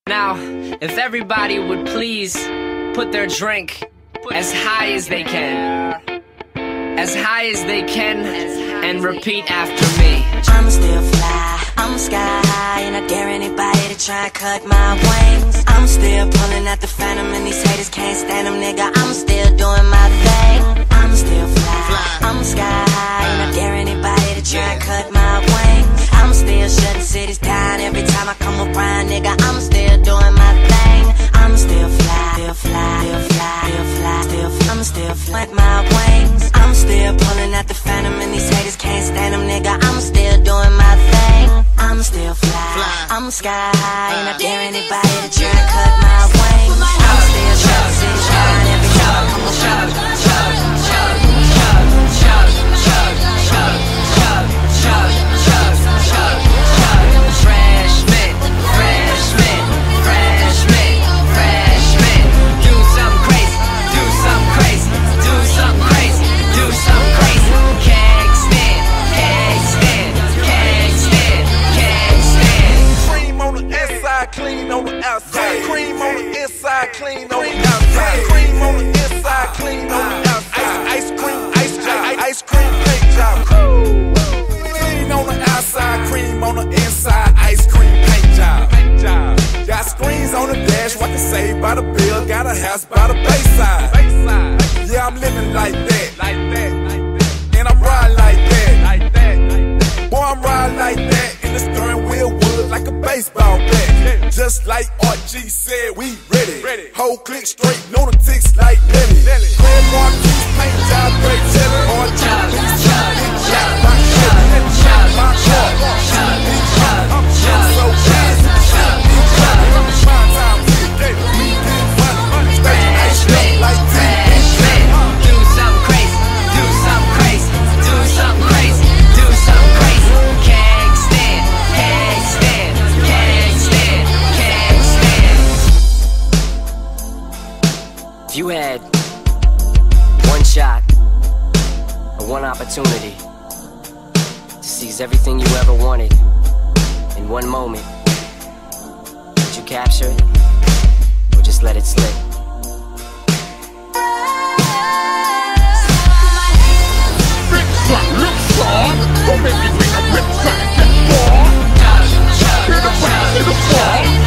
Now, if everybody would please put their drink as high as they can, and repeat after me. I'm still fly, I'm sky high, and I dare anybody to try and cut my wings. I'm still pulling out the phantom, and these haters can't stand them, nigga. I'm still doing my thing. I'm still fly, I'm sky high, and I dare anybody to try and cut my wings. I'm still shutting cities down every time I come around, nigga. I'm still doing my thing. I'm still fly, still fly, still fly, still fly, still fly. I'm still flat my wings. I'm still pulling out the phantom, and these haters can't stand them, nigga. I'm still doing my thing. I'm still fly, I'm sky high, and I dare anybody to try and cut my wings. I'm still shutting cities down every time I come around. Clean on the outside, cream on the inside, clean on the outside, cream on the inside, clean on the outside. Ice cream paint job. Clean on the outside, cream on the inside, ice cream paint job. Got screens on the dash, what to save by the bill, got a house by the bayside. Yeah, I'm living like that, and I'm riding like that. Boy, I'm riding like that, and the steering wheel wood like a baseball bat. Just like RG said, we ready. Whole click straight, lunatics like Nelly. Clear Marquis, paint job, great cheddar. RG, please chop, big chop, my Chevy, chop my car. Big chop, I'm so fast, chop, big chop. My time, we get money, stay ice like this. Do something crazy, do something crazy, do something crazy, do something crazy. Can't stand, can't stand, can't stand, can't stand. If you had one shot or one opportunity to seize everything you ever wanted in one moment, would you capture it or just let it slip? Don't make me bring a rip track and get more. Hear the rap, hear the fall.